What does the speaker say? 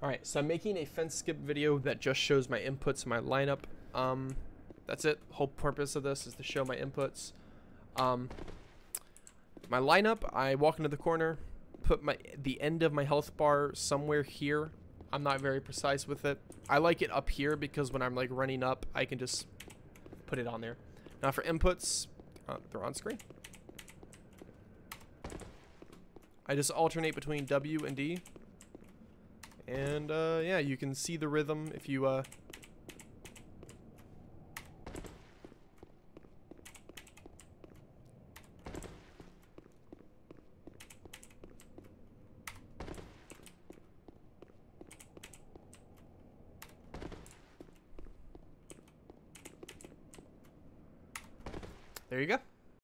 Alright, so I'm making a fence skip video that just shows my inputs and my lineup. That's it. Whole purpose of this is to show my inputs. My lineup, I walk into the corner, put the end of my health bar somewhere here. I'm not very precise with it. I like it up here because when I'm like running up, I can just put it on there. Now for inputs, they're on screen. I just alternate between W and D. And yeah, you can see the rhythm if you there you go.